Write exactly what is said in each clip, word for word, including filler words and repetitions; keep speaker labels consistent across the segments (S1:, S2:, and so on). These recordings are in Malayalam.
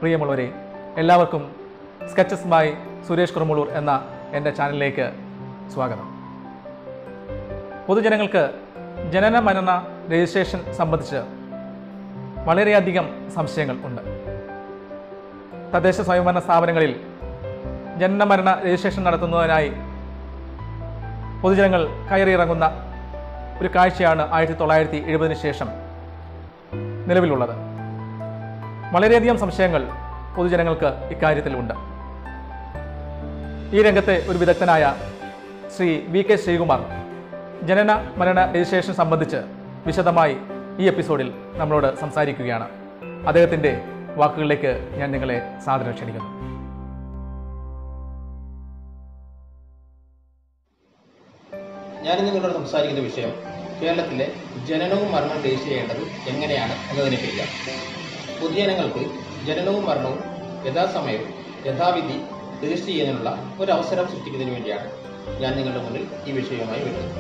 S1: പ്രിയമുള്ളവരെ, എല്ലാവർക്കും സ്കെച്ചസ് ബൈ സുരേഷ് കുറുമുളൂർ എന്ന എൻ്റെ ചാനലിലേക്ക് സ്വാഗതം. പൊതുജനങ്ങൾക്ക് ജനന മരണ രജിസ്ട്രേഷൻ സംബന്ധിച്ച് വളരെയധികം സംശയങ്ങൾ ഉണ്ട്. തദ്ദേശ സ്വയംഭരണ സ്ഥാപനങ്ങളിൽ ജനന മരണ രജിസ്ട്രേഷൻ നടത്തുന്നതിനായി പൊതുജനങ്ങൾ കയറിയിറങ്ങുന്ന ഒരു കാഴ്ചയാണ് ആയിരത്തി തൊള്ളായിരത്തി എഴുപതിന് ശേഷം നിലവിലുള്ളത്. വളരെയധികം സംശയങ്ങൾ പൊതുജനങ്ങൾക്ക് ഇക്കാര്യത്തിലുണ്ട്. ഈ രംഗത്തെ ഒരു വിദഗ്ധനായ ശ്രീ വി കെ ശ്രീകുമാർ ജനന മരണ രജിസ്ട്രേഷൻ സംബന്ധിച്ച് വിശദമായി ഈ എപ്പിസോഡിൽ നമ്മളോട് സംസാരിക്കുകയാണ്. അദ്ദേഹത്തിൻ്റെ വാക്കുകളിലേക്ക് ഞാൻ നിങ്ങളെ സാദരം ക്ഷണിക്കുന്നു.
S2: ഞാനിന്ന് നിങ്ങളോട് സംസാരിക്കുന്ന വിഷയം കേരളത്തിലെ ജനനവും മരണവും രജിസ്റ്റർ ചെയ്യേണ്ടത് എങ്ങനെയാണ് എന്നതിനെക്കുറിച്ചാണ്. പൊതുജനങ്ങൾക്ക് ജനനവും മരണവും യഥാസമയവും യഥാവിധി രജിസ്റ്റർ ചെയ്യുന്നതിനുള്ള ഒരു അവസരം സൃഷ്ടിക്കുന്നതിന് വേണ്ടിയാണ് ഞാൻ നിങ്ങളുടെ മുന്നിൽ ഈ വിഷയവുമായി വരുന്നത്.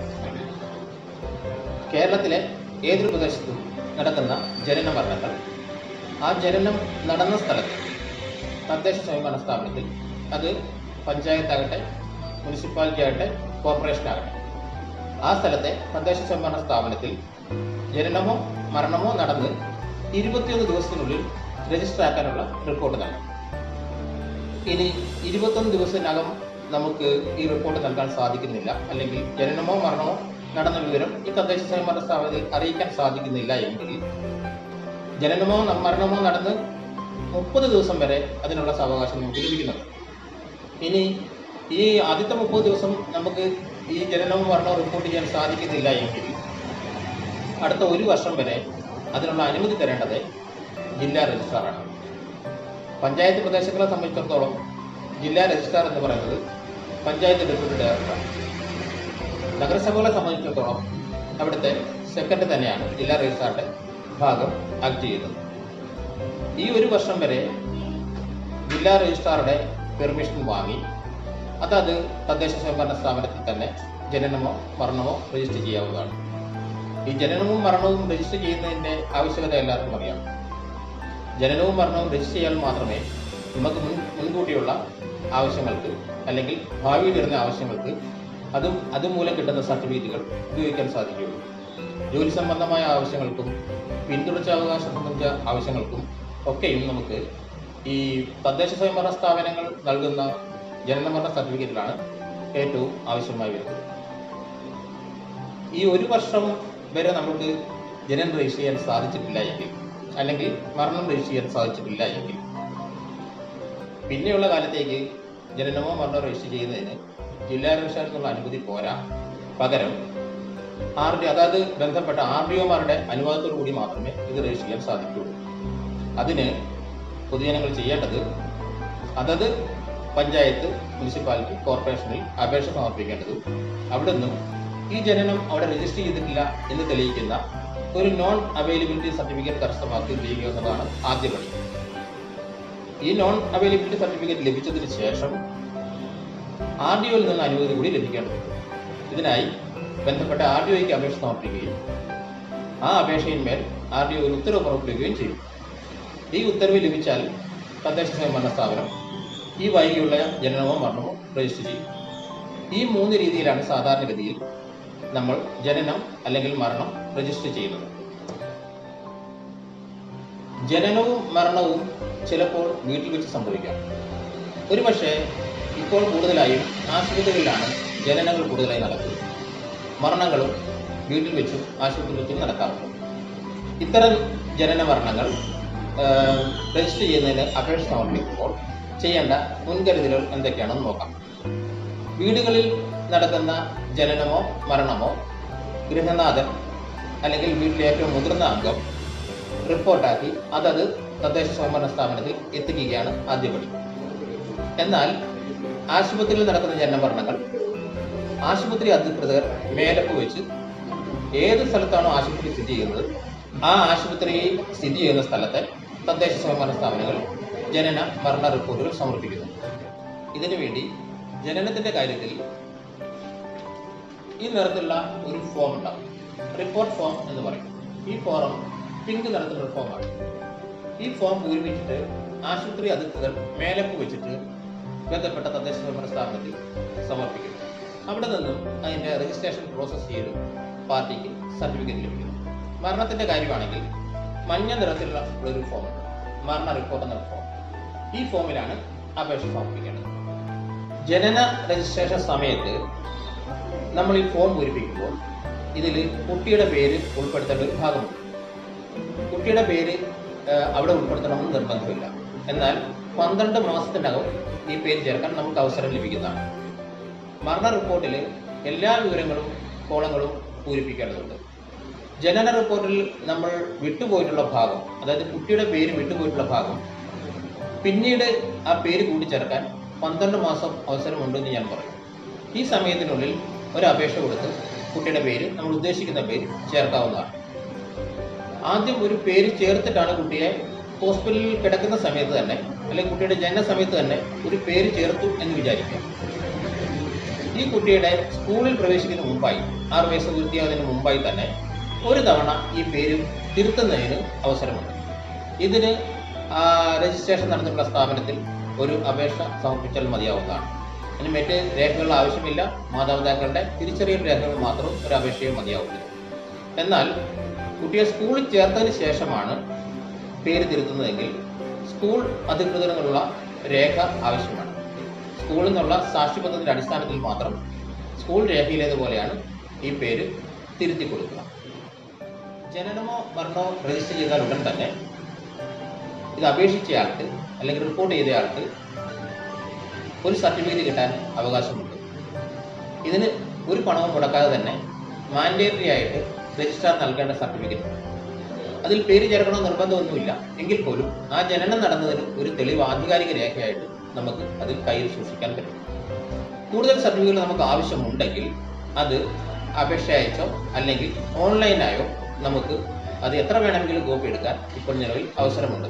S2: കേരളത്തിലെ ഏതൊരു പ്രദേശത്തും നടക്കുന്ന ജനന മരണങ്ങൾ ആ ജനനം നടന്ന സ്ഥലത്ത് തദ്ദേശ സ്വയംഭരണ സ്ഥാപനത്തിൽ, അത് പഞ്ചായത്താകട്ടെ, മുനിസിപ്പാലിറ്റി ആകട്ടെ, കോർപ്പറേഷൻ ആകട്ടെ, ആ സ്ഥലത്തെ തദ്ദേശ സ്വയംഭരണ സ്ഥാപനത്തിൽ ജനനമോ മരണമോ നടന്ന് ഇരുപത്തിയൊന്ന് ദിവസത്തിനുള്ളിൽ രജിസ്റ്റർ ആക്കാനുള്ള റിപ്പോർട്ട് നൽകണം. ഇനി ഇരുപത്തൊന്ന് ദിവസത്തിനകം നമുക്ക് ഈ റിപ്പോർട്ട് നൽകാൻ സാധിക്കുന്നില്ല, അല്ലെങ്കിൽ ജനനമോ മരണമോ നടന്ന വിവരം ഈ തദ്ദേശ സ്വയംഭരണ സ്ഥാപനത്തിൽ അറിയിക്കാൻ സാധിക്കുന്നില്ല എങ്കിൽ ജനനമോ മരണമോ നടന്ന് മുപ്പത് ദിവസം വരെ അതിനുള്ള സാവകാശം നമുക്ക് ലഭിക്കുന്നുണ്ട്. ഇനി ഈ ആദ്യത്തെ മുപ്പത് ദിവസം നമുക്ക് ഈ ജനനവും മരണവും റിപ്പോർട്ട് ചെയ്യാൻ സാധിക്കുന്നില്ല എങ്കിൽ അടുത്ത ഒരു വർഷം വരെ അതിനുള്ള അനുമതി തരേണ്ടത് ജില്ലാ രജിസ്ട്രാറാണ്. പഞ്ചായത്ത് പ്രദേശങ്ങളെ സംബന്ധിച്ചിടത്തോളം ജില്ലാ രജിസ്ട്രാർ എന്ന് പറയുന്നത് പഞ്ചായത്ത് ഡെപ്യൂട്ടി ഡയറക്ടറാണ്. നഗരസഭകളെ സംബന്ധിച്ചിടത്തോളം അവിടുത്തെ സെക്രട്ടറി തന്നെയാണ് ജില്ലാ രജിസ്ട്രാറുടെ ഭാഗം ആക്ട് ചെയ്യുന്നത്. ഈ ഒരു വർഷം വരെ ജില്ലാ രജിസ്ട്രാറുടെ പെർമിഷൻ വാങ്ങി അതത് തദ്ദേശ സ്വയംഭരണ സ്ഥാപനത്തിൽ തന്നെ ജനനമോ മരണമോ രജിസ്റ്റർ ചെയ്യാവുന്നതാണ്. ഈ ജനനവും മരണവും രജിസ്റ്റർ ചെയ്യുന്നതിൻ്റെ ആവശ്യകത എല്ലാവർക്കും അറിയാം. ജനനവും മരണവും രജിസ്റ്റർ ചെയ്യാൻ മാത്രമേ നമുക്ക് മുൻ മുൻകൂട്ടിയുള്ള ആവശ്യങ്ങൾക്ക്, അല്ലെങ്കിൽ ഭാവിയിൽ വരുന്ന ആവശ്യങ്ങൾക്ക് അതും അതുമൂലം കിട്ടുന്ന സർട്ടിഫിക്കറ്റുകൾ ഉപയോഗിക്കാൻ സാധിക്കുകയുള്ളൂ. ജോലി സംബന്ധമായ ആവശ്യങ്ങൾക്കും പിന്തുടർച്ചാവകാശം സംബന്ധിച്ച ആവശ്യങ്ങൾക്കും ഒക്കെയും നമുക്ക് ഈ തദ്ദേശ സ്വയംഭരണ സ്ഥാപനങ്ങൾ നൽകുന്ന ജനനമരണ സർട്ടിഫിക്കറ്റിലാണ് ഏറ്റവും ആവശ്യമായി വരുന്നത്. ഈ ഒരു വർഷം വരെ നമുക്ക് ജനനം രജിസ്റ്റർ ചെയ്യാൻ സാധിച്ചിട്ടില്ല എങ്കിൽ, അല്ലെങ്കിൽ മരണം രജിസ്റ്റർ ചെയ്യാൻ സാധിച്ചിട്ടില്ല എങ്കിൽ, പിന്നെയുള്ള കാലത്തേക്ക് ജനനമോ മരണമോ രജിസ്റ്റർ ചെയ്യുന്നതിന് ജില്ലാ രജിസ്ട്രാറിൽ നിന്നുള്ള അനുമതി പോരാ. പകരം ആർ ഡി അതായത് ബന്ധപ്പെട്ട ആർ ഡി ഒമാരുടെ അനുവാദത്തോടു കൂടി മാത്രമേ ഇത് രജിസ്റ്റർ ചെയ്യാൻ സാധിക്കുകയുള്ളൂ. അതിന് പൊതുജനങ്ങൾ ചെയ്യേണ്ടത് അതത് പഞ്ചായത്ത്, മുനിസിപ്പാലിറ്റി, കോർപ്പറേഷനിൽ അപേക്ഷ സമർപ്പിക്കേണ്ടതും അവിടെ നിന്നും ഈ ജനനം അവിടെ രജിസ്റ്റർ ചെയ്തിട്ടില്ല എന്ന് തെളിയിക്കുന്ന ഒരു നോൺ അവൈലബിലിറ്റി സർട്ടിഫിക്കറ്റ് കരസ്ഥമാക്കി ചെയ്യുക എന്നതാണ് ആദ്യപടി. ഈ നോൺ അവൈലബിലിറ്റി സർട്ടിഫിക്കറ്റ് ലഭിച്ചതിന് ശേഷം ആർ ഡി ഒയിൽ നിന്ന് അനുമതി കൂടി ലഭിക്കേണ്ടതുണ്ട്. ഇതിനായി ബന്ധപ്പെട്ട ആർ ഡി ഒയ്ക്ക് അപേക്ഷ സമർപ്പിക്കുകയും ആ അപേക്ഷയിന്മേൽ ആർ ഡി ഒ ഒരു ഉത്തരവ് പുറപ്പെടുവിക്കുകയും ചെയ്യും. ഈ ഉത്തരവ് ലഭിച്ചാൽ തദ്ദേശ സ്വയംഭരണ സ്ഥാപനം ഈ വൈകിയുള്ള ജനനമോ മരണമോ രജിസ്റ്റർ ചെയ്യും. ഈ മൂന്ന് രീതിയിലാണ് സാധാരണഗതിയിൽ നമ്മൾ ജനനം അല്ലെങ്കിൽ മരണം രജിസ്റ്റർ ചെയ്യുന്നത്. ജനനവും മരണവും ചിലപ്പോൾ വീട്ടിൽ വെച്ച് സംഭവിക്കാം. ഒരുപക്ഷെ ഇപ്പോൾ കൂടുതലായും ആശുപത്രികളിലാണ് ജനനങ്ങൾ കൂടുതലായി നടക്കുന്നത്. മരണങ്ങളും വീട്ടിൽ വെച്ചും ആശുപത്രി വെച്ചും നടക്കാറുണ്ട്. ഇത്തരം ജനന മരണങ്ങൾ രജിസ്റ്റർ ചെയ്യുന്നതിന് അപേക്ഷ സമർപ്പിക്കുമ്പോൾ ചെയ്യേണ്ട മുൻകരുതലുകൾ എന്തൊക്കെയാണെന്ന് നോക്കാം. വീടുകളിൽ നടക്കുന്ന ജനനമോ മരണമോ ഗൃഹനാഥൻ അല്ലെങ്കിൽ വീട്ടിലെ ഏറ്റവും മുതിർന്ന അംഗം റിപ്പോർട്ടാക്കി അതത് തദ്ദേശ സ്വയംഭരണ സ്ഥാപനത്തിൽ എത്തിക്കുകയാണ് ആദ്യപടി. എന്നാൽ ആശുപത്രിയിൽ നടക്കുന്ന ജനന മരണങ്ങൾ ആശുപത്രി അധികൃതർ മേലപ്പ് വെച്ച് ഏത് സ്ഥലത്താണോ ആശുപത്രി സ്ഥിതി ചെയ്യുന്നത് ആ ആശുപത്രിയിൽ സ്ഥിതി ചെയ്യുന്ന സ്ഥലത്തെ തദ്ദേശ സ്വയംഭരണ സ്ഥാപനങ്ങൾ ജനന മരണ റിപ്പോർട്ടുകൾ സമർപ്പിക്കുന്നു. ഇതിനുവേണ്ടി ജനനത്തിന്റെ കാര്യത്തിൽ ഈ നിറത്തിലുള്ള ഒരു ഫോം ഉണ്ടാകും, റിപ്പോർട്ട് ഫോം എന്ന് പറയും. ഈ ഫോം പിങ്ക് നിറത്തിലുള്ള ഫോമാണ്. ഈ ഫോം പൂരിപ്പിച്ചിട്ട് ആശുപത്രി അധികൃതർ മേലപ്പ് വെച്ചിട്ട് ബന്ധപ്പെട്ട തദ്ദേശ സ്വയംഭരണ സ്ഥാപനത്തിൽ സമർപ്പിക്കുന്നു. അവിടെ നിന്നും അതിൻ്റെ രജിസ്ട്രേഷൻ പ്രോസസ്സ് ചെയ്ത് പാർട്ടിക്ക് സർട്ടിഫിക്കറ്റ് ലഭിക്കുന്നു. മരണത്തിൻ്റെ കാര്യമാണെങ്കിൽ മഞ്ഞ നിറത്തിലുള്ള ഒരു ഫോം ഉണ്ട്, മരണ റിപ്പോർട്ട് എന്ന ഫോം. ഈ ഫോമിലാണ് അപേക്ഷ സമർപ്പിക്കേണ്ടത്. ജനന രജിസ്ട്രേഷൻ സമയത്ത് നമ്മൾ ഈ ഫോം പൂരിപ്പിക്കുമ്പോൾ ഇതിൽ കുട്ടിയുടെ പേര് ഉൾപ്പെടുത്തേണ്ട ഒരു ഭാഗമുണ്ട്. കുട്ടിയുടെ പേര് അവിടെ ഉൾപ്പെടുത്തണമെന്ന് നിർബന്ധമില്ല. എന്നാൽ പന്ത്രണ്ട് മാസത്തിനകം ഈ പേര് ചേർക്കാൻ നമുക്ക് അവസരം ലഭിക്കുന്നതാണ്. മരണ റിപ്പോർട്ടിൽ എല്ലാ വിവരങ്ങളും കോളങ്ങളും പൂരിപ്പിക്കേണ്ടതുണ്ട്. ജനന റിപ്പോർട്ടിൽ നമ്മൾ വിട്ടുപോയിട്ടുള്ള ഭാഗം, അതായത് കുട്ടിയുടെ പേര് വിട്ടുപോയിട്ടുള്ള ഭാഗം പിന്നീട് ആ പേര് കൂട്ടിച്ചേർക്കാൻ പന്ത്രണ്ട് മാസം അവസരമുണ്ടെന്ന് ഞാൻ പറയും. ഈ സമയത്തിനുള്ളിൽ ഒരു അപേക്ഷ കൊടുത്ത് കുട്ടിയുടെ പേര് നമ്മൾ ഉദ്ദേശിക്കുന്ന പേര് ചേർക്കാവുന്നതാണ്. ആദ്യം ഒരു പേര് ചേർത്തിട്ടാണ് കുട്ടിയെ ഹോസ്പിറ്റലിൽ കിടക്കുന്ന സമയത്ത് തന്നെ, അല്ലെങ്കിൽ കുട്ടിയുടെ ജനന സമയത്ത് തന്നെ ഒരു പേര് ചേർത്തു എന്ന് വിചാരിക്കാം. ഈ കുട്ടിയുടെ സ്കൂളിൽ പ്രവേശിക്കുന്നതിന് മുമ്പായി, ആറ് വയസ്സ് പൂർത്തിയാകുന്നതിന് മുമ്പായി തന്നെ ഒരു തവണ ഈ പേര് തിരുത്തുന്നതിന് അവസരമുണ്ട്. ഇതിന് രജിസ്ട്രേഷൻ നടന്നിട്ടുള്ള സ്ഥാപനത്തിൽ ഒരു അപേക്ഷ സമർപ്പിച്ചാൽ മതിയാവുന്നതാണ്. അതിന് മറ്റ് രേഖകൾ ആവശ്യമില്ല. മാതാപിതാക്കളുടെ തിരിച്ചറിയൽ രേഖകൾ മാത്രം ഒരു അപേക്ഷയും മതിയാവുള്ളൂ. എന്നാൽ കുട്ടിയെ സ്കൂളിൽ ചേർത്തതിന് ശേഷമാണ് പേര് തിരുത്തുന്നതെങ്കിൽ സ്കൂൾ അധികൃതരിലുള്ള രേഖ ആവശ്യമാണ്. സ്കൂളിൽ നിന്നുള്ള സാക്ഷ്യപത്രത്തിൻ്റെ അടിസ്ഥാനത്തിൽ മാത്രം സ്കൂൾ രേഖയിലേതുപോലെയാണ് ഈ പേര് തിരുത്തി കൊടുക്കുക. ജനനമോ മരണമോ രജിസ്റ്റർ ചെയ്താൽ ഉടൻ തന്നെ ഇത് അപേക്ഷിച്ചയാൾക്ക് അല്ലെങ്കിൽ റിപ്പോർട്ട് ചെയ്തയാൾക്ക് ഒരു സർട്ടിഫിക്കറ്റ് കിട്ടാൻ അവകാശമുണ്ട്. ഇതിന് ഒരു പണവും മുടക്കാതെ തന്നെ മാൻഡേറ്ററി ആയിട്ട് രജിസ്ട്രാർ നൽകേണ്ട സർട്ടിഫിക്കറ്റ് ഉണ്ട്. അതിൽ പേര് ചേർക്കണമെന്ന് നിർബന്ധമൊന്നുമില്ല. എങ്കിൽ പോലും ആ ജനനം നടന്നതിന് ഒരു തെളിവ് ആധികാരിക രേഖയായിട്ട് നമുക്ക് അതിൽ കയ്യിൽ സൂക്ഷിക്കാൻ പറ്റും. കൂടുതൽ സർട്ടിഫിക്കറ്റ് നമുക്ക് ആവശ്യമുണ്ടെങ്കിൽ അത് അപേക്ഷ അയച്ചോ അല്ലെങ്കിൽ ഓൺലൈനായോ നമുക്ക് അത് എത്ര വേണമെങ്കിലും കോപ്പി എടുക്കാൻ ഇപ്പോൾ നിലവിൽ അവസരമുണ്ട്.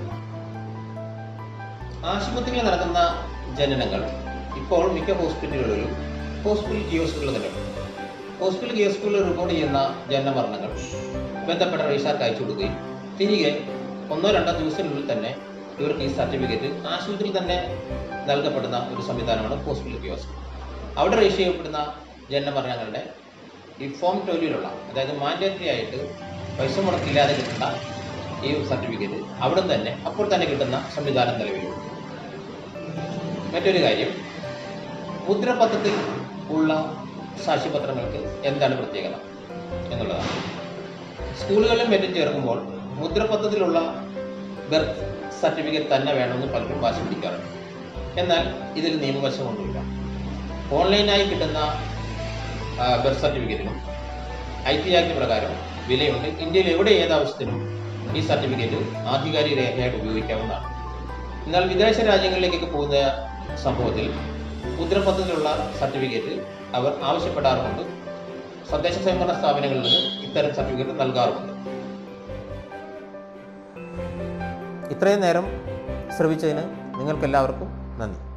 S2: ആശുപത്രിയിൽ നടക്കുന്ന ജനനങ്ങൾ ഇപ്പോൾ മിക്ക ഹോസ്പിറ്റലുകളിലും ഹോസ്പിറ്റൽ കിയോസ്കുകളിൽ തന്നെ ഉണ്ട്. ഹോസ്പിറ്റൽ കിയോസ്കുകളിൽ റിപ്പോർട്ട് ചെയ്യുന്ന ജനന മരണങ്ങൾ ബന്ധപ്പെട്ട രജിസ്ട്രാർക്ക് അയച്ചു കൊടുക്കുകയും തിരികെ ഒന്നോ രണ്ടോ ദിവസത്തിനുള്ളിൽ തന്നെ ഇവർക്ക് ഈ സർട്ടിഫിക്കറ്റ് ആശുപത്രിയിൽ തന്നെ നൽകപ്പെടുന്ന ഒരു സംവിധാനമാണ് ഹോസ്പിറ്റൽ കിയോസ്ക്. അവിടെ രജിസ്റ്റർ ചെയ്യപ്പെടുന്ന ജനന മരണങ്ങളുടെ ഈ ഫോം ട്വൽവിലുള്ള, അതായത് മാൻഡേറ്ററി ആയിട്ട് പൈസ മുടക്കില്ലാതെ കിട്ടുന്ന ഈ സർട്ടിഫിക്കറ്റ് അവിടെ തന്നെ അപ്പോൾ തന്നെ കിട്ടുന്ന സംവിധാനം നിലവിലുണ്ട്. മറ്റൊരു കാര്യം, മുദ്രപത്രത്തിൽ ഉള്ള സാക്ഷ്യപത്രങ്ങൾക്ക് എന്താണ് പ്രത്യേകത എന്നുള്ളതാണ്. സ്കൂളുകളിലും മറ്റും ചേർക്കുമ്പോൾ മുദ്രപത്രത്തിലുള്ള ബർത്ത് സർട്ടിഫിക്കറ്റ് തന്നെ വേണമെന്ന് പലരും വാശി പിടിക്കാറുണ്ട്. എന്നാൽ ഇതിൽ നിയമവശമൊന്നുമില്ല. ഓൺലൈനായി കിട്ടുന്ന ബർത്ത് സർട്ടിഫിക്കറ്റിനും ഐ ടി ആക്ട് പ്രകാരം വിലയുണ്ട്. ഇന്ത്യയിൽ എവിടെ ഏതാവശ്യത്തിനും ഈ സർട്ടിഫിക്കറ്റ് ആധികാരിക രേഖയായിട്ട് ഉപയോഗിക്കാവുന്നതാണ്. എന്നാൽ വിദേശ രാജ്യങ്ങളിലേക്കൊക്കെ പോകുന്ന സംഭവത്തിൽ മുദ്രപത്രത്തിലുള്ള സർട്ടിഫിക്കറ്റ് അവർ ആവശ്യപ്പെടാറുമുണ്ട്. തദ്ദേശ സ്വയംഭരണ സ്ഥാപനങ്ങളിൽ നിന്ന് ഇത്തരം സർട്ടിഫിക്കറ്റ് നൽകാറുമുണ്ട്. ഇത്രയും നേരം ശ്രവിച്ചതിന് നിങ്ങൾക്കെല്ലാവർക്കും നന്ദി.